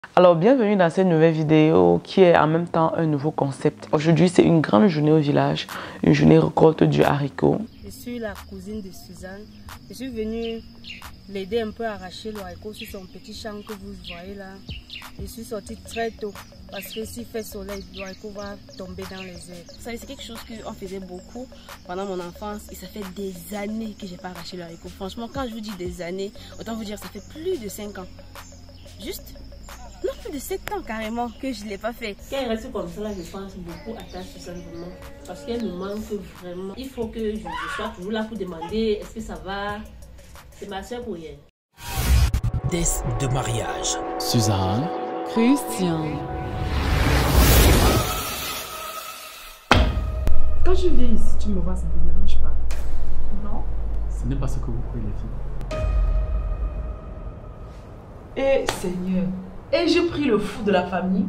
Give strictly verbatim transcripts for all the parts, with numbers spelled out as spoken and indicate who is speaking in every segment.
Speaker 1: Alors, bienvenue dans cette nouvelle vidéo qui est en même temps un nouveau concept. Aujourd'hui, c'est une grande journée au village, une journée récolte du haricot.
Speaker 2: Je suis la cousine de Suzanne. Je suis venue l'aider un peu à arracher le haricot sur son petit champ que vous voyez là. Je suis sortie très tôt parce que s'il fait soleil, le haricot va tomber dans les airs. Vous savez, c'est quelque chose qu'on faisait beaucoup pendant mon enfance et ça fait des années que je n'ai pas arraché le haricot. Franchement, quand je vous dis des années, autant vous dire que ça fait plus de cinq ans. Juste Non, plus de sept ans carrément que je ne l'ai pas fait.
Speaker 3: Quand elle reste comme ça, là, je pense beaucoup à ta Suzanne vraiment. Parce qu'elle me manque vraiment. Il faut que je, je sois toujours là pour demander est-ce que ça va. C'est ma soeur pour rien.
Speaker 4: Test de mariage.
Speaker 5: Suzanne.
Speaker 6: Christian.
Speaker 7: Quand je viens ici, tu me vois, ça ne te dérange pas? Non?
Speaker 5: Ce n'est pas ce que vous croyez, les filles.
Speaker 7: Eh Seigneur, et j'ai pris le fou de la famille.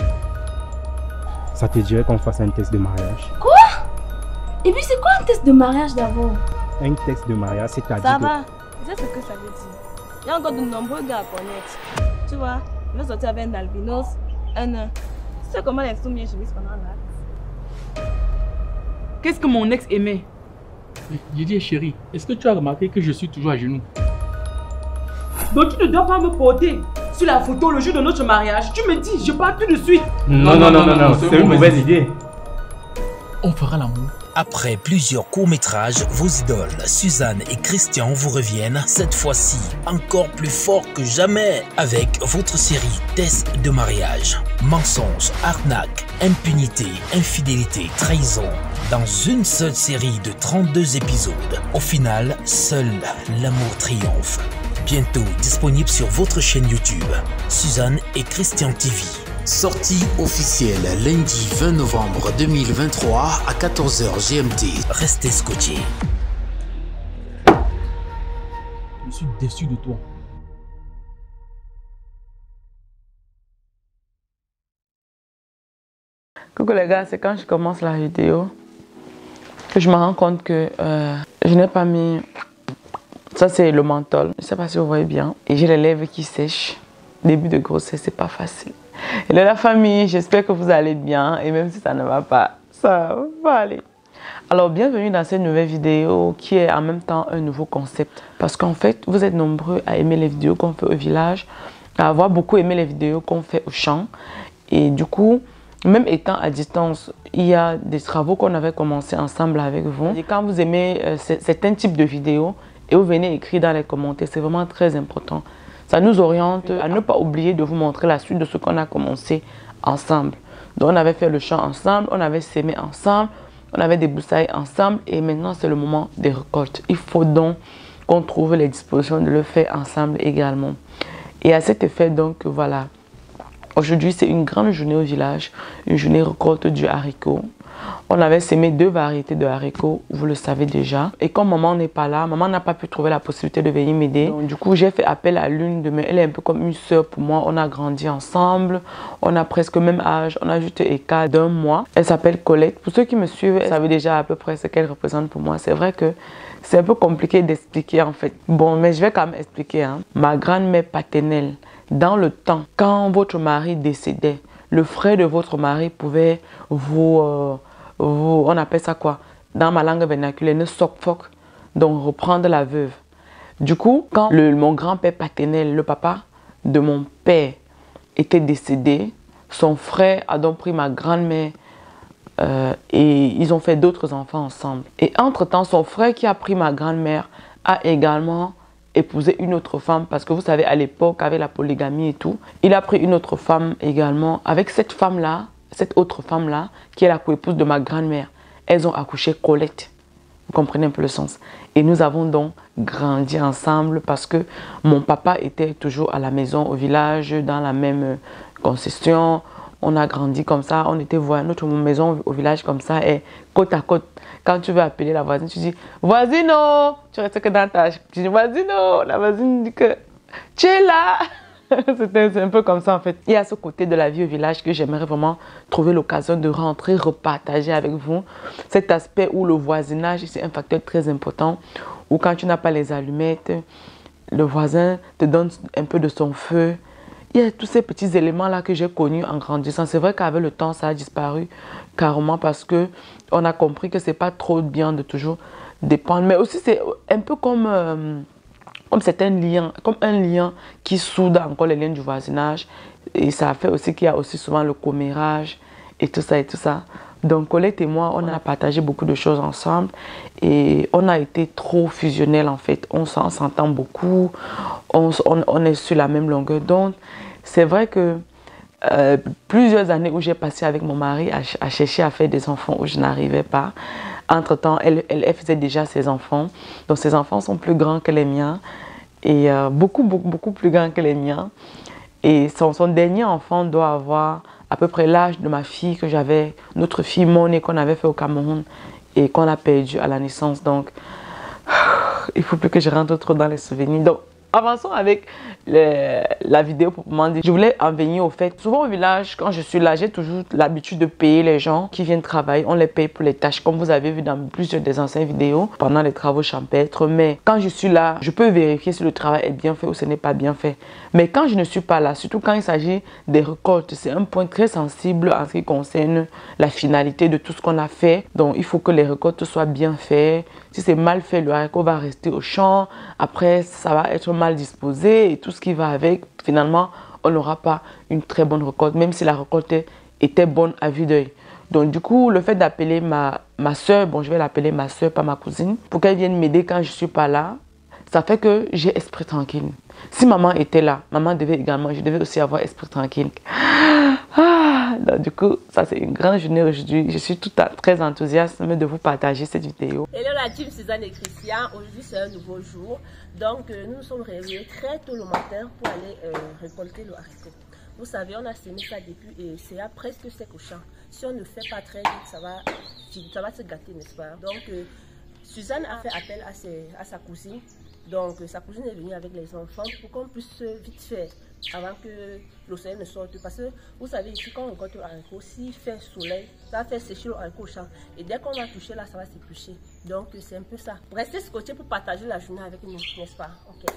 Speaker 8: Ça te dirait qu'on fasse un test de mariage?
Speaker 9: Quoi? Et puis c'est quoi un test de mariage d'abord?
Speaker 8: Un test de mariage, c'est-à-dire
Speaker 2: Ça
Speaker 8: que...
Speaker 2: va, tu sais ce que ça veut dire. Il y a encore de nombreux gars à connaître. Tu vois, je vais sortir avec un albinos, un nain. Tu sais comment les sous bien chemise pendant l'acte?
Speaker 7: Qu'est-ce que mon ex aimait?
Speaker 5: J'ai dit, chérie, est-ce que tu as remarqué que je suis toujours à genoux?
Speaker 7: Donc tu ne dois pas me porter sur la photo le jour de notre mariage. Tu me dis, je pars tout de suite.
Speaker 8: Non, non, non, non, non, c'est une mauvaise idée.
Speaker 5: On fera l'amour.
Speaker 4: Après plusieurs courts-métrages, vos idoles, Suzanne et Christian, vous reviennent, cette fois-ci encore plus fort que jamais, avec votre série Test de mariage. Mensonges, arnaques, impunité, infidélité, trahison. Dans une seule série de trente-deux épisodes. Au final, seul l'amour triomphe. Bientôt disponible sur votre chaîne YouTube, Suzanne et Christian T V.
Speaker 10: Sortie officielle lundi vingt novembre deux mille vingt-trois à quatorze heures G M T.
Speaker 4: Restez scotchés.
Speaker 5: Je suis déçu de toi.
Speaker 1: Coucou les gars, c'est quand je commence la vidéo que je me rends compte que euh, je n'ai pas mis... Ça, c'est le menthol. Je ne sais pas si vous voyez bien. Et j'ai les lèvres qui sèchent. Début de grossesse, c'est pas facile. Et là, la famille, j'espère que vous allez bien. Et même si ça ne va pas, ça va aller. Alors, bienvenue dans cette nouvelle vidéo qui est en même temps un nouveau concept. Parce qu'en fait, vous êtes nombreux à aimer les vidéos qu'on fait au village, à avoir beaucoup aimé les vidéos qu'on fait au champ. Et du coup, même étant à distance, il y a des travaux qu'on avait commencé ensemble avec vous. Et quand vous aimez euh, certains types de vidéos, et vous venez écrire dans les commentaires, c'est vraiment très important. Ça nous oriente à ne pas oublier de vous montrer la suite de ce qu'on a commencé ensemble. Donc on avait fait le champ ensemble, on avait sémé ensemble, on avait débroussaillé ensemble et maintenant c'est le moment des récoltes. Il faut donc qu'on trouve les dispositions de le faire ensemble également. Et à cet effet donc voilà, aujourd'hui c'est une grande journée au village, une journée récolte du haricot. On avait sémé deux variétés de haricots, vous le savez déjà. Et comme maman n'est pas là, maman n'a pas pu trouver la possibilité de venir m'aider. Du coup, j'ai fait appel à l'une de mes... Elle est un peu comme une soeur pour moi. On a grandi ensemble. On a presque le même âge. On a juste écart d'un mois. Elle s'appelle Colette. Pour ceux qui me suivent, vous savez déjà à peu près ce qu'elle représente pour moi. C'est vrai que c'est un peu compliqué d'expliquer en fait. Bon, mais je vais quand même expliquer. Hein. Ma grand-mère paternelle, dans le temps, quand votre mari décédait, le frère de votre mari pouvait vous... Euh, Vous, on appelle ça quoi? Dans ma langue vernaculaire, ne sok-fok, donc reprendre la veuve. Du coup, quand le, mon grand-père paternel, le papa de mon père, était décédé, son frère a donc pris ma grand-mère euh, et ils ont fait d'autres enfants ensemble. Et entre-temps, son frère qui a pris ma grand-mère a également épousé une autre femme parce que vous savez, à l'époque, avec la polygamie et tout, il a pris une autre femme également. Avec cette femme-là, cette autre femme-là, qui est la coépouse de ma grand-mère, elles ont accouché Colette. Vous comprenez un peu le sens. Et nous avons donc grandi ensemble parce que mon papa était toujours à la maison, au village, dans la même concession. On a grandi comme ça, on était voisins. Notre maison au village comme ça est côte à côte. Quand tu veux appeler la voisine, tu dis « Voisino !» Tu restes que dans ta... Tu dis « Voisino !» La voisine dit que « Tu es là !» C'est un peu comme ça en fait. Il y a ce côté de la vie au village que j'aimerais vraiment trouver l'occasion de rentrer, repartager avec vous. Cet aspect où le voisinage, c'est un facteur très important. Où quand tu n'as pas les allumettes, le voisin te donne un peu de son feu. Il y a tous ces petits éléments-là que j'ai connus en grandissant. C'est vrai qu'avec le temps, ça a disparu carrément parce qu'on a compris que c'est pas trop bien de toujours dépendre. Mais aussi, c'est un peu comme, euh, comme c'est un lien, comme un lien qui soude encore les liens du voisinage. Et ça fait aussi qu'il y a aussi souvent le commérage et tout ça et tout ça. Donc, Colette et moi, on a partagé beaucoup de choses ensemble et on a été trop fusionnels en fait. On s'entend beaucoup, on, on, on est sur la même longueur d'onde. C'est vrai que euh, plusieurs années où j'ai passé avec mon mari à, à chercher à faire des enfants où je n'arrivais pas. Entre-temps, elle, elle, elle faisait déjà ses enfants. Donc, ses enfants sont plus grands que les miens et euh, beaucoup, beaucoup, beaucoup plus grands que les miens. Et son, son dernier enfant doit avoir à peu près l'âge de ma fille que j'avais, notre fille Monet qu'on avait fait au Cameroun et qu'on a perdu à la naissance. Donc, il ne faut plus que je rentre trop dans les souvenirs. Donc, avançons avec le, la vidéo pour m'en dire. Je voulais en venir au fait. Souvent au village, quand je suis là, j'ai toujours l'habitude de payer les gens qui viennent travailler. On les paye pour les tâches, comme vous avez vu dans plusieurs des anciennes vidéos, pendant les travaux champêtres. Mais quand je suis là, je peux vérifier si le travail est bien fait ou ce n'est pas bien fait. Mais quand je ne suis pas là, surtout quand il s'agit des récoltes, c'est un point très sensible en ce qui concerne la finalité de tout ce qu'on a fait. Donc, il faut que les récoltes soient bien faites. Si c'est mal fait, le haricot va rester au champ. Après, ça va être mal disposé et tout ce qui va avec. Finalement, on n'aura pas une très bonne récolte, même si la récolte était bonne à vue d'œil. Donc, du coup, le fait d'appeler ma, ma soeur, bon, je vais l'appeler ma soeur, pas ma cousine, pour qu'elle vienne m'aider quand je ne suis pas là, ça fait que j'ai esprit tranquille. Si maman était là, maman devait également, je devais aussi avoir esprit tranquille. Ah, donc, du coup, ça c'est une grande journée aujourd'hui. Je suis tout à, très enthousiaste de vous partager cette vidéo.
Speaker 3: Hello la team Suzanne et Christian. Aujourd'hui c'est un nouveau jour. Donc euh, nous nous sommes réveillés très tôt le matin pour aller euh, récolter le haricot. Vous savez, on a semé ça depuis et c'est presque sec au champ. Si on ne fait pas très vite, ça va, ça va se gâter, n'est-ce pas? Donc euh, Suzanne a fait appel à, ses, à sa cousine. Donc, sa cousine est venue avec les enfants pour qu'on puisse vite faire avant que le soleil ne sorte. Parce que vous savez, ici, quand on récolte le haricot, s'il fait soleil, ça va faire sécher le haricot au champ. Et dès qu'on va toucher là, ça va s'éplucher. Donc, c'est un peu ça. Restez scotchés pour partager la journée avec nous, n'est-ce pas? Ok.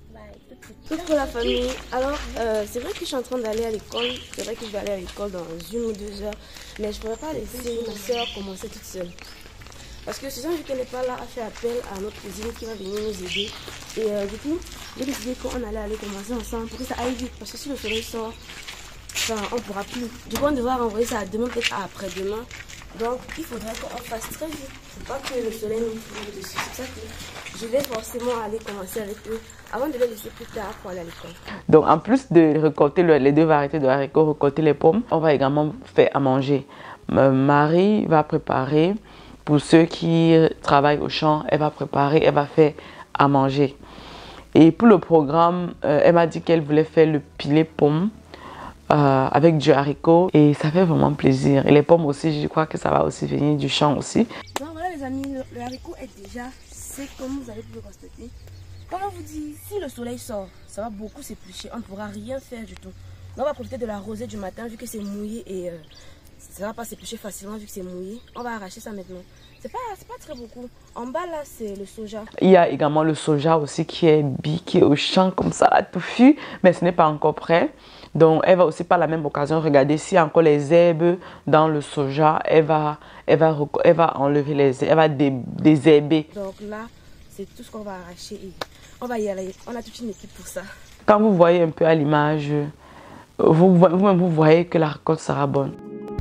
Speaker 3: Bye.
Speaker 9: Coucou la famille. Alors, euh, c'est vrai que je suis en train d'aller à l'école. C'est vrai que je vais aller à l'école dans une ou deux heures. Mais je ne pourrais pas laisser ma soeur commencer toute seule. Parce que Suzanne, vu qu'elle n'est pas là, a fait appel à notre cousine qui va venir nous aider. Et euh, du coup, j'ai décidé qu'on allait aller commencer ensemble pour que ça aille vite. Parce que si le soleil sort, enfin, on ne pourra plus. Du coup, on devra renvoyer ça à demain, peut-être après-demain. Donc, il faudrait qu'on fasse très vite. Il ne faut pas que le soleil nous tombe dessus. C'est ça que je vais forcément aller commencer avec eux avant de les laisser plus tard pour aller à l'école.
Speaker 1: Donc, en plus de récolter le, les deux variétés de haricots, récolter les pommes, on va également faire à manger. Marie va préparer. Pour ceux qui travaillent au champ, elle va préparer, elle va faire à manger. Et pour le programme, euh, elle m'a dit qu'elle voulait faire le pilé pomme euh, avec du haricot. Et ça fait vraiment plaisir. Et les pommes aussi, je crois que ça va aussi venir du champ aussi.
Speaker 9: Donc voilà les amis, le, le haricot est déjà sec comme vous avez pu le constater. Comme on vous dit, si le soleil sort, ça va beaucoup s'éplucher. On ne pourra rien faire du tout. On va profiter de la rosée du matin vu que c'est mouillé et... Euh, ça va pas s'éplucher facilement vu que c'est mouillé. On va arracher ça maintenant. C'est pas, c'est pas très beaucoup. En bas là, c'est le soja. Il
Speaker 1: y a également le soja aussi qui est bi, qui est au champ comme ça, là, touffu, mais ce n'est pas encore prêt. Donc, elle va aussi par la même occasion regarder s'il y a encore les herbes dans le soja. Elle va, elle va, elle va enlever les herbes, elle va dé, désherber.
Speaker 9: Donc là, c'est tout ce qu'on va arracher. Et on va y aller. On a toute une équipe pour ça.
Speaker 1: Quand vous voyez un peu à l'image, vous, vous, vous voyez que la récolte sera bonne.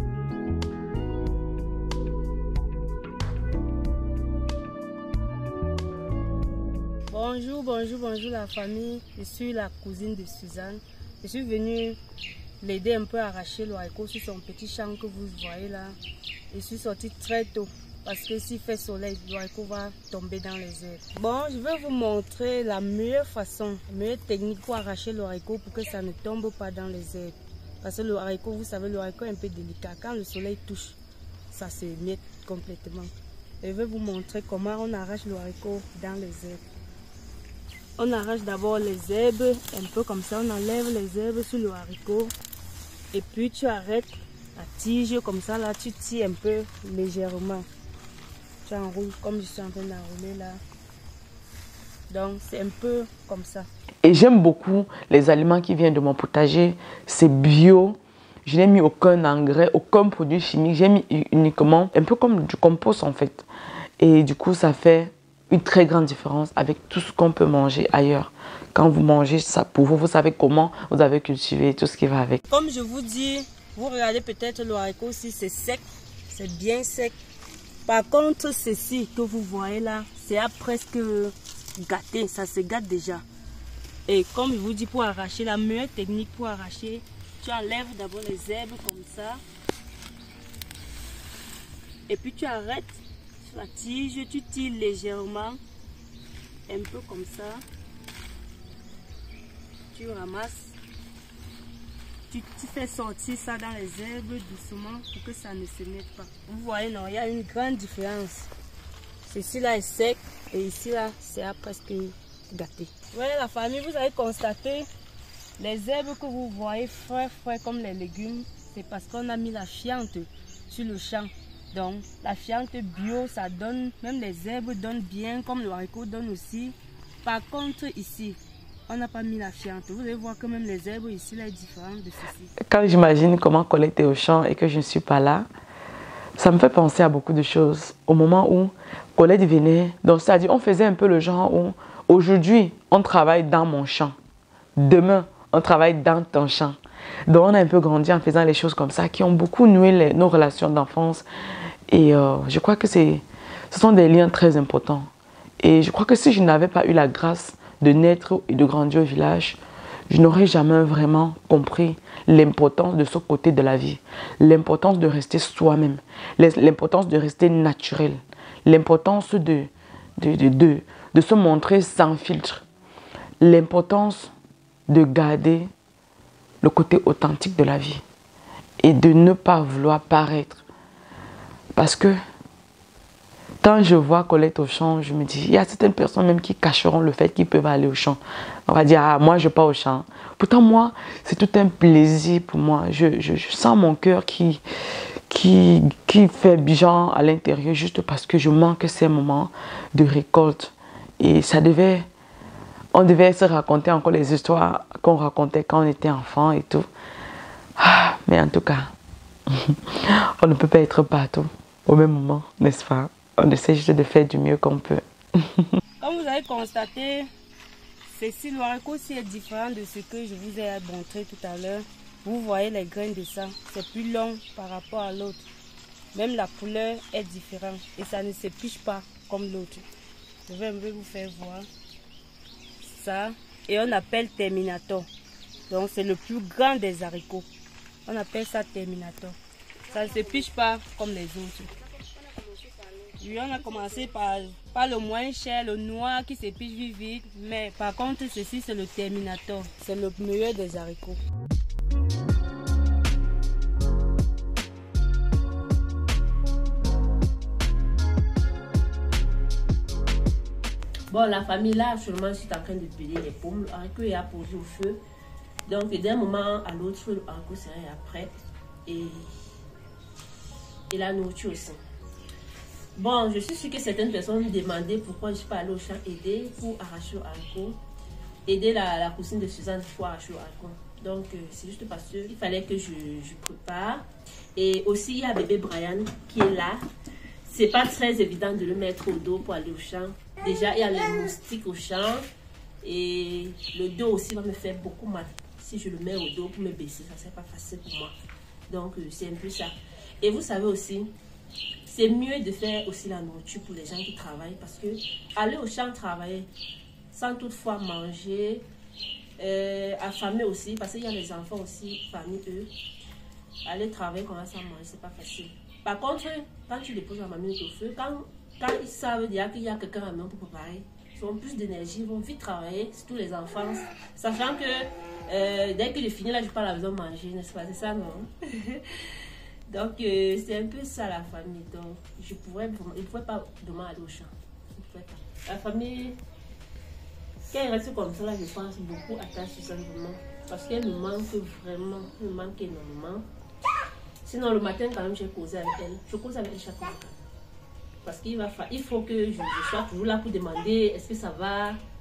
Speaker 2: Bonjour, bonjour, bonjour la famille. Je suis la cousine de Suzanne. Je suis venue l'aider un peu à arracher le haricot sur son petit champ que vous voyez là. Je suis sortie très tôt parce que s'il fait soleil, le haricot va tomber dans les herbes. Bon, je vais vous montrer la meilleure façon, la meilleure technique pour arracher le haricot pour que ça ne tombe pas dans les herbes. Parce que le haricot, vous savez, le haricot est un peu délicat. Quand le soleil touche, ça se miette complètement. Je vais vous montrer comment on arrache le haricot dans les herbes. On arrache d'abord les herbes, un peu comme ça, on enlève les herbes sur le haricot. Et puis tu arrêtes la tige comme ça, là tu tires un peu légèrement. Tu enroules comme je suis en train d'enrouler là. Donc c'est un peu comme ça.
Speaker 1: Et j'aime beaucoup les aliments qui viennent de mon potager. C'est bio. Je n'ai mis aucun engrais, aucun produit chimique. J'ai mis uniquement un peu comme du compost en fait. Et du coup, ça fait une très grande différence avec tout ce qu'on peut manger ailleurs. Quand vous mangez ça pour vous, vous savez comment vous avez cultivé tout ce qui va avec.
Speaker 2: Comme je vous dis, vous regardez peut-être le haricot si c'est sec, c'est bien sec. Par contre, ceci que vous voyez là, c'est à presque gâté, ça se gâte déjà. Et comme je vous dis, pour arracher, la meilleure technique pour arracher, tu enlèves d'abord les herbes comme ça. Et puis tu arrêtes sur la tige, tu tires légèrement, un peu comme ça. Tu ramasses. Tu, tu fais sortir ça dans les herbes doucement pour que ça ne se mette pas. Vous voyez, non, il y a une grande différence. Ceci là est sec et ici là, c'est presque gâté. Voilà la famille, vous avez constaté, les herbes que vous voyez frais, frais comme les légumes, c'est parce qu'on a mis la fiente sur le champ. Donc, la fiente bio, ça donne, même les herbes donnent bien, comme le haricot donne aussi. Par contre, ici, on n'a pas mis la fiente. Vous allez voir que même les herbes ici, là, est différent de ceci. Quand j'imagine comment Colette est au champ et que je ne suis pas là, ça me fait penser à beaucoup de choses. Au moment où Colette venait, donc c'est-à-dire on faisait un peu le genre où aujourd'hui, on travaille dans mon champ. Demain, on travaille dans ton champ. Donc on a un peu grandi en faisant les choses comme ça qui ont beaucoup noué les, nos relations d'enfance. Et euh, je crois que c'est, ce sont des liens très importants. Et je crois que si je n'avais pas eu la grâce de naître et de grandir au village, je n'aurais jamais vraiment compris l'importance de ce côté de la vie. L'importance de rester soi-même. L'importance de rester naturel. L'importance de, de, de, de, de se montrer sans filtre. L'importance de garder le côté authentique de la vie. Et de ne pas vouloir paraître. Parce que quand je vois Colette au champ, je me dis, il y a certaines personnes même qui cacheront le fait qu'ils peuvent aller au champ. On va dire, ah, moi je ne vais pas au champ. Pourtant, moi, c'est tout un plaisir pour moi. Je, je, je sens mon cœur qui, qui, qui fait bien à l'intérieur juste parce que je manque ces moments de récolte. Et ça devait, on devait se raconter encore les histoires qu'on racontait quand on était enfant et tout. Ah, mais en tout cas, on ne peut pas être partout au même moment, n'est-ce pas? On essaie juste de faire du mieux qu'on peut. Comme vous avez constaté, ceci, le haricot aussi est différent de ce que je vous ai montré tout à l'heure. Vous voyez les graines de ça, c'est plus long par rapport à l'autre. Même la couleur est différente et ça ne se piche pas comme l'autre. Je vais un peu vous faire voir ça. Et on appelle Terminator. Donc c'est le plus grand des haricots. On appelle ça Terminator. Ça ne se piche pas comme les autres. Oui, on a commencé par, par le moins cher, le noir qui se piche vite vite. Mais par contre, ceci c'est le Terminator. C'est le meilleur des haricots.
Speaker 3: Bon, la famille là, actuellement, je suis en train de peler les pommes. Le haricot est posé au feu. Donc, d'un moment à l'autre, le haricot serait après. Et, et la nourriture aussi. Bon, je suis sûre que certaines personnes me demandaient pourquoi je ne suis pas allée au champ aider pour arracher le haricot. Aider la, la cousine de Suzanne pour arracher le haricot. Donc, euh, c'est juste parce qu'il fallait que je, je prépare. Et aussi, il y a bébé Brian qui est là. C'est pas très évident de le mettre au dos pour aller au champ. Déjà, il y a les moustiques au champ. Et le dos aussi va me faire beaucoup mal. Si je le mets au dos pour me baisser, ça ne serait pas facile pour moi. Donc, euh, c'est un peu ça. Et vous savez aussi, c'est mieux de faire aussi la nourriture pour les gens qui travaillent. Parce que aller au champ travailler, sans toutefois manger, euh, affamer aussi, parce qu'il y a les enfants aussi parmi eux. Aller travailler comme ça sans manger, c'est pas facile. Par contre, quand tu déposes la mamie au feu, quand, quand ils savent déjà qu'il y a quelqu'un à la main pour préparer, ils ont plus d'énergie, ils vont vite travailler, surtout les enfants. Sachant que euh, dès qu'il est fini, là, je pars à la maison manger, n'est-ce pas? C'est ça, non? Donc, euh, c'est un peu ça la famille. Donc, je pourrais, il ne pourrait pas demain aller au champ. Pas. La famille, quand elle reste comme ça, là, je pense beaucoup à ta Suzanne vraiment. Parce qu'elle me manque vraiment, elle me manque énormément. Sinon, le matin, quand même, j'ai causé avec elle. Je cause avec elle chaque matin. Parce qu'il va il faut que je, je sois toujours là pour demander est-ce que ça va.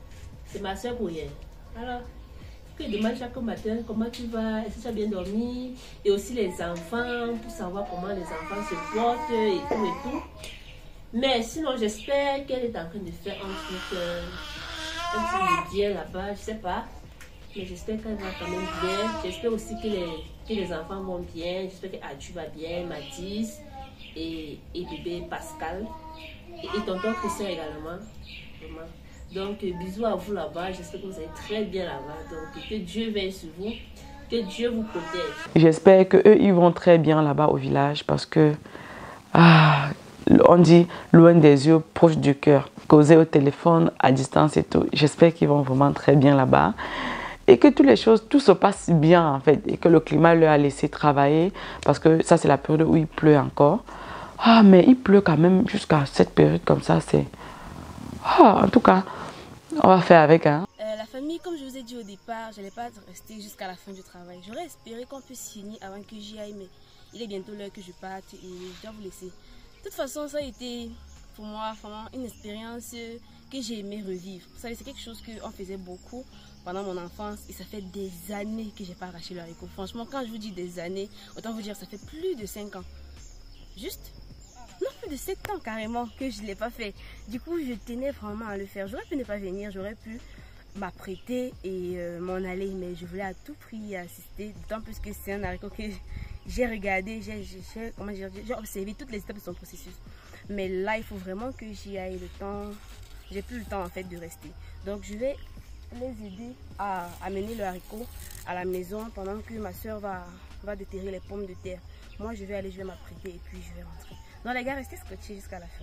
Speaker 3: C'est ma soeur Bourienne. Alors, que je demande chaque matin comment tu vas, est-ce que tu as bien dormi, et aussi les enfants, pour savoir comment les enfants se portent et tout et tout. Mais sinon, j'espère qu'elle est en train de faire un truc, euh, un truc de bien là-bas, je sais pas. Mais j'espère qu'elle va quand même bien. J'espère aussi que les, que les enfants vont bien. J'espère que Adu va bien, Mathis et, et bébé Pascal. Et, et tonton Christian également. Vraiment. Donc, bisous à vous là-bas. J'espère que vous allez très bien là-bas. Donc, que Dieu veille sur vous. Que Dieu vous protège.
Speaker 1: J'espère qu'eux, ils vont très bien là-bas au village parce que, ah, on dit loin des yeux, proche du cœur. Causer au téléphone, à distance et tout. J'espère qu'ils vont vraiment très bien là-bas. Et que toutes les choses, tout se passe bien en fait. Et que le climat leur a laissé travailler. Parce que ça, c'est la période où il pleut encore. Ah, mais il pleut quand même jusqu'à cette période comme ça. C'est... Ah, en tout cas, on va faire avec. Hein.
Speaker 9: Euh, la famille, comme je vous ai dit au départ, je n'allais pas rester jusqu'à la fin du travail. J'aurais espéré qu'on puisse finir avant que j'y aille, mais il est bientôt l'heure que je parte et je dois vous laisser. De toute façon, ça a été pour moi vraiment une expérience que j'ai aimé revivre. Vous savez, c'est quelque chose qu'on faisait beaucoup pendant mon enfance et ça fait des années que je n'ai pas arraché le haricot. Franchement, quand je vous dis des années, autant vous dire ça fait plus de cinq ans. Juste non, plus de sept ans carrément que je ne l'ai pas fait. Du coup, je tenais vraiment à le faire. J'aurais pu ne pas venir, j'aurais pu m'apprêter et euh, m'en aller, mais je voulais à tout prix y assister. D'autant plus que c'est un haricot que j'ai regardé, j'ai observé toutes les étapes de son processus. Mais là, il faut vraiment que j'y aille le temps. J'ai plus le temps en fait de rester. Donc, je vais les aider à amener le haricot à la maison pendant que ma soeur va, va déterrer les pommes de terre. Moi, je vais aller, je vais m'apprêter et puis je vais rentrer. Non, les gars, restez scotchés jusqu'à la fin.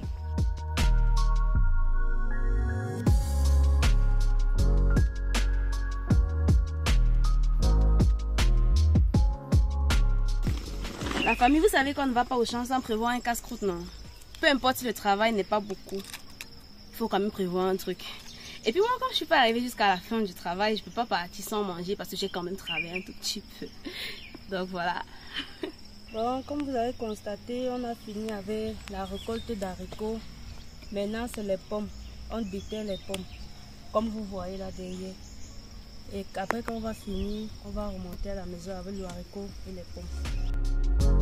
Speaker 9: La famille, vous savez qu'on ne va pas au champ sans prévoir un casse-croûte, non? Peu importe si le travail n'est pas beaucoup, il faut quand même prévoir un truc. Et puis moi, quand je suis pas arrivée jusqu'à la fin du travail, je peux pas partir sans manger parce que j'ai quand même travaillé un tout petit peu. Donc voilà.
Speaker 2: Bon, comme vous avez constaté, on a fini avec la récolte d'haricots. Maintenant, c'est les pommes. On déterre les pommes, comme vous voyez là derrière. Et après, quand on va finir, on va remonter à la maison avec le haricot et les pommes.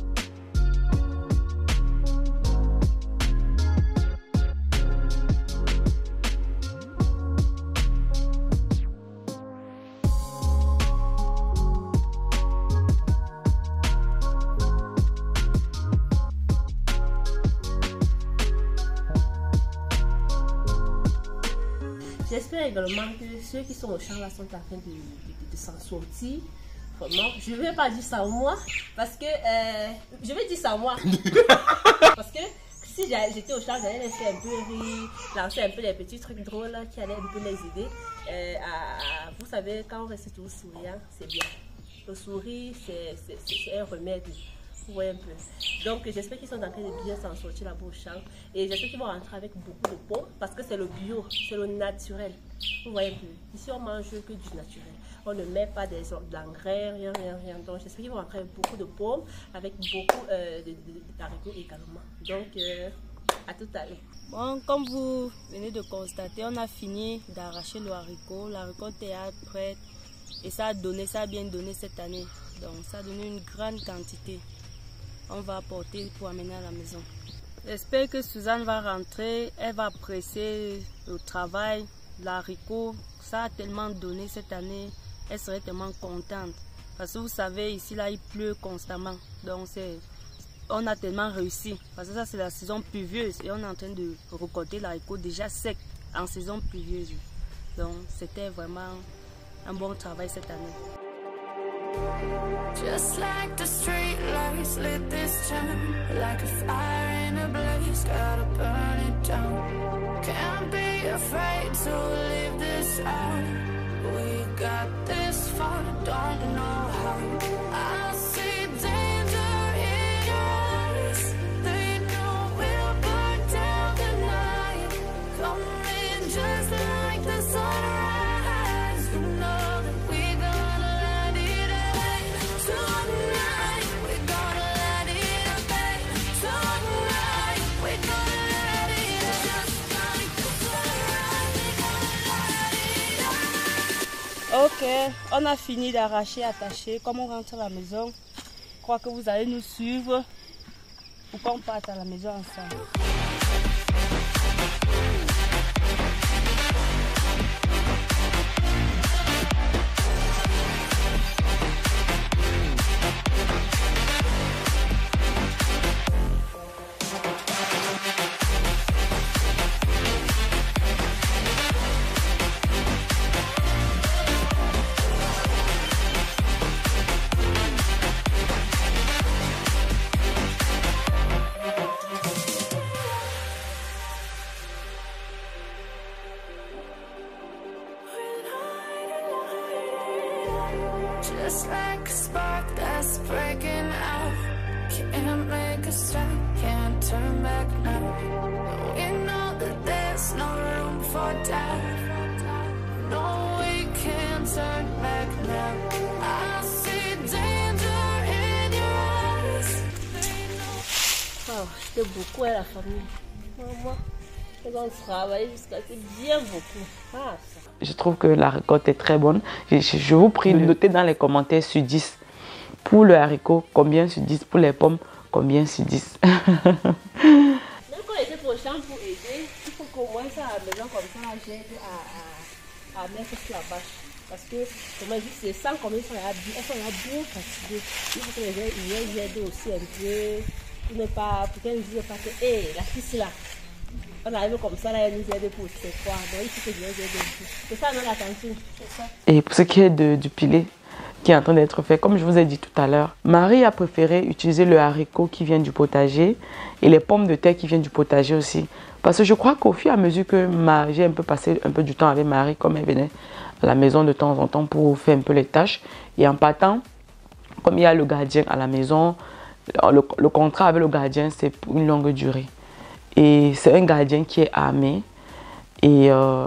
Speaker 3: J'espère également que ceux qui sont au champ là sont en train de, de, de, de s'en sortir. Vraiment, je ne vais pas dire ça moi, parce que euh, je vais dire ça moi. Parce que si j'étais au champ, j'allais laisser un peu rire, lancer un peu les petits trucs drôles là, qui allaient un peu les aider. Euh, à, à, vous savez, quand on reste toujours souriant, c'est bien. Le sourire, c'est un remède. Vous voyez un peu. Donc j'espère qu'ils sont en train de bien s'en sortir là-bas au champ. Et j'espère qu'ils vont rentrer avec beaucoup de pommes parce que c'est le bio, c'est le naturel. Vous voyez un peu. Ici on mange que du naturel. On ne met pas des d'engrais, rien, rien, rien. Donc j'espère qu'ils vont rentrer avec beaucoup de pommes, avec beaucoup euh, d'haricots également. Donc euh, à tout à l'heure.
Speaker 2: Bon, comme vous venez de constater, on a fini d'arracher le haricot. La récolte est prête et ça a donné, ça a bien donné cette année. Donc ça a donné une grande quantité. On va apporter pour amener à la maison. J'espère que Suzanne va rentrer, elle va presser le travail, l'haricot. Ça a tellement donné cette année, elle serait tellement contente. Parce que vous savez, ici là, il pleut constamment. Donc on a tellement réussi. Parce que ça c'est la saison pluvieuse et on est en train de récolter l'haricot déjà sec en saison pluvieuse. Donc c'était vraiment un bon travail cette année.
Speaker 6: Just like the street lights lit this town, like a fire in a blaze, gotta burn it down. Can't be afraid to leave this out. We got this far, don't know how. I see danger in your eyes. They know we'll burn down the night. Coming just like the sunrise. You know that we're gonna let it out. Tonight, we're gonna let it out. Tonight, we're gonna let it out. Just like the sunrise, we're gonna let it out.
Speaker 2: Ok, on a fini d'arracher, attacher. Comme on rentre à la maison, je crois que vous allez nous suivre pour qu'on parte à la maison ensemble.
Speaker 6: Just like a spark that's breaking out. Can't make a stop, can't turn back now. We know that there's no room for doubt. No, we can't turn back now. I see danger in your eyes.
Speaker 3: Oh, je t'aime beaucoup à la famille. Maman, ils ont travaillé jusqu'à ce bien beaucoup. Ah, ça.
Speaker 1: Je trouve que la récolte est très bonne. Je, je, je vous prie de noter dans les commentaires sur dix. Pour le haricot, combien sur dix? Pour les pommes, combien sur dix?
Speaker 3: Même quand j'étais prochain pour aider, il faut qu'au moins ça à la maison comme ça, j'aide à, à, à mettre sur la bâche. Parce que, comme je dis, c'est sans combien elles sont là bien, elles sont là bien fatiguées. Il faut que les gens ils aident aussi un peu. Pour ne pas, pour qu'elles ne disent pas que, hé, hey, la fille là. On arrive comme ça, là, elle nous aide pour c'est quoi. Donc il faut que je les aide un peu. C'est ça, non, la cantine. C'est ça.
Speaker 1: Et pour ce qui est de, du pilet qui est en train d'être fait, comme je vous ai dit tout à l'heure, Marie a préféré utiliser le haricot qui vient du potager et les pommes de terre qui viennent du potager aussi. Parce que je crois qu'au fur et à mesure que j'ai un peu passé un peu du temps avec Marie, comme elle venait à la maison de temps en temps pour faire un peu les tâches, et en partant, comme il y a le gardien à la maison, le, le contrat avec le gardien, c'est pour une longue durée. Et c'est un gardien qui est armé et euh,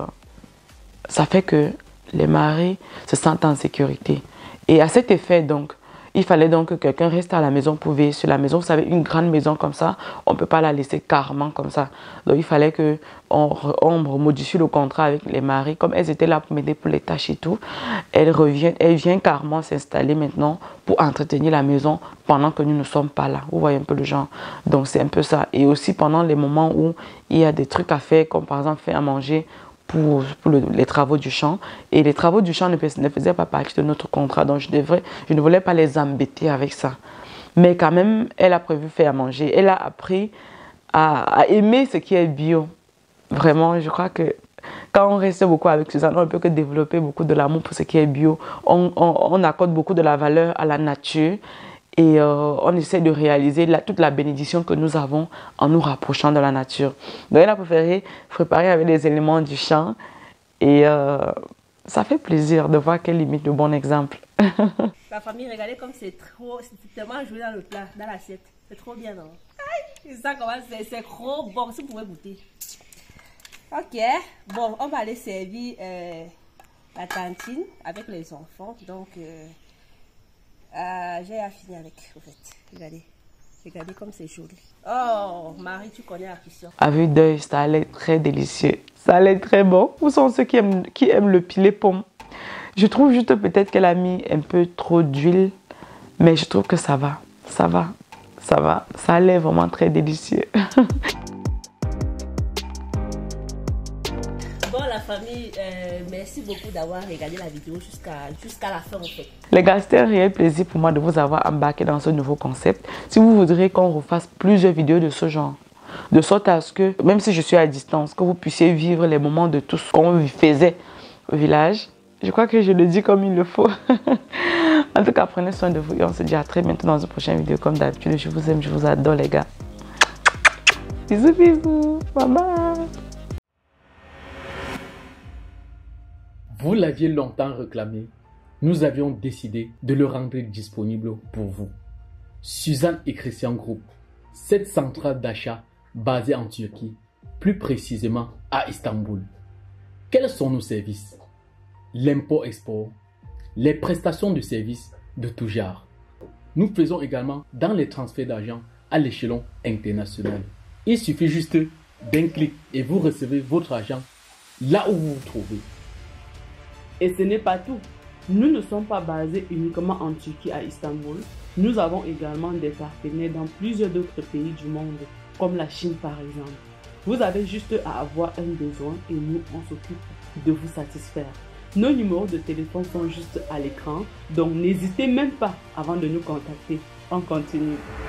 Speaker 1: ça fait que les maris se sentent en sécurité. Et à cet effet, donc, il fallait donc que quelqu'un reste à la maison pour veiller sur la maison. Vous savez, une grande maison comme ça, on ne peut pas la laisser carrément comme ça. Donc, il fallait qu'on on modifie le contrat avec les maris. Comme elles étaient là pour m'aider pour les tâches et tout, elles reviennent, elles viennent carrément s'installer maintenant pour entretenir la maison pendant que nous ne sommes pas là. Vous voyez un peu le genre. Donc, c'est un peu ça. Et aussi pendant les moments où il y a des trucs à faire, comme par exemple faire à manger, pour, pour le, les travaux du champ. Et les travaux du champ ne, ne faisaient pas partie de notre contrat. Donc, je, devrais, je ne voulais pas les embêter avec ça. Mais quand même, elle a prévu faire à manger. Elle a appris à, à aimer ce qui est bio. Vraiment, je crois que quand on reste beaucoup avec Suzanne, on ne peut que développer beaucoup de l'amour pour ce qui est bio. On, on, on accorde beaucoup de la valeur à la nature. Et euh, on essaie de réaliser la, toute la bénédiction que nous avons en nous rapprochant de la nature. Donc elle a préféré préparer avec les éléments du champ. Et euh, ça fait plaisir de voir qu'elle imite le bon exemple.
Speaker 3: La famille, regardez comme c'est trop, c'est tellement joué dans le plat, dans l'assiette. C'est trop bien, non? Aïe, c'est ça comment c'est trop bon, si vous pouvez goûter. Ok, bon, on va aller servir euh, la cantine avec les enfants. Donc, euh, Euh, j'ai à finir avec, en fait. Regardez. Regardez comme c'est joli. Oh, Marie, tu connais la cuisson.
Speaker 1: À vue d'œil, ça allait être très délicieux. Ça allait être très bon. Où sont ceux qui aiment, qui aiment le pilet pomme? Je trouve juste peut-être qu'elle a mis un peu trop d'huile. Mais je trouve que ça va. Ça va. Ça va. Ça allait vraiment très délicieux.
Speaker 3: Bon, la famille, euh, merci beaucoup d'avoir regardé la vidéo jusqu'à jusqu'à la fin, en fait.
Speaker 1: Les gars, c'était un réel plaisir pour moi de vous avoir embarqué dans ce nouveau concept. Si vous voudrez qu'on refasse plusieurs vidéos de ce genre, de sorte à ce que, même si je suis à distance, que vous puissiez vivre les moments de tout ce qu'on faisait au village, je crois que je le dis comme il le faut. En tout cas, prenez soin de vous et on se dit à très bientôt dans une prochaine vidéo. Comme d'habitude, je vous aime, je vous adore les gars. Bisous, bisous. Bye bye.
Speaker 5: Vous l'aviez longtemps réclamé. Nous avions décidé de le rendre disponible pour vous. Suzanne et Christian Group, cette centrale d'achat basée en Turquie, plus précisément à Istanbul. Quels sont nos services? L'import-export, les prestations de services de tout genre. Nous faisons également dans les transferts d'argent à l'échelon international. Il suffit juste d'un clic et vous recevez votre argent là où vous vous trouvez.
Speaker 7: Et ce n'est pas tout. Nous ne sommes pas basés uniquement en Turquie à Istanbul. Nous avons également des partenaires dans plusieurs autres pays du monde, comme la Chine par exemple. Vous avez juste à avoir un besoin et nous, on s'occupe de vous satisfaire. Nos numéros de téléphone sont juste à l'écran, donc n'hésitez même pas avant de nous contacter. On continue.